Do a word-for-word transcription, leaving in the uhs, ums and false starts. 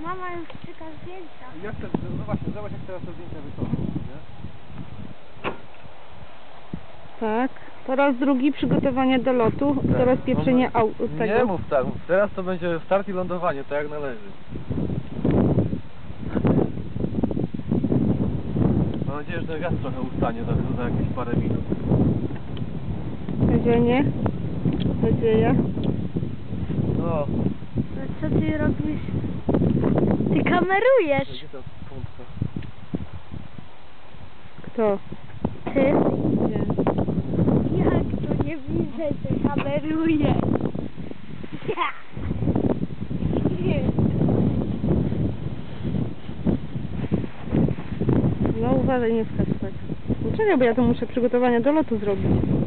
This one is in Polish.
Mama już czyta zdjęcia. Jak te, no właśnie, zobacz jak teraz te zdjęcia wychodzą, nie? Tak. Po raz drugi przygotowanie do lotu, Tak. do rozpieprzenia No, au tego. nie mów tak, teraz to będzie start i lądowanie, tak jak należy. Mam nadzieję, że ten wiatr trochę ustanie za, za jakieś parę minut. Nadzieję. Nadzieja. No. Co ty robisz? Ty kamerujesz. Gdzie ta pompka? Kto? Ty? Nie. Jak to nie widzę, że kamerujesz? Ja. Nie. No uważaj, nie wskakać. No czekaj, bo ja to muszę przygotowania do lotu zrobić.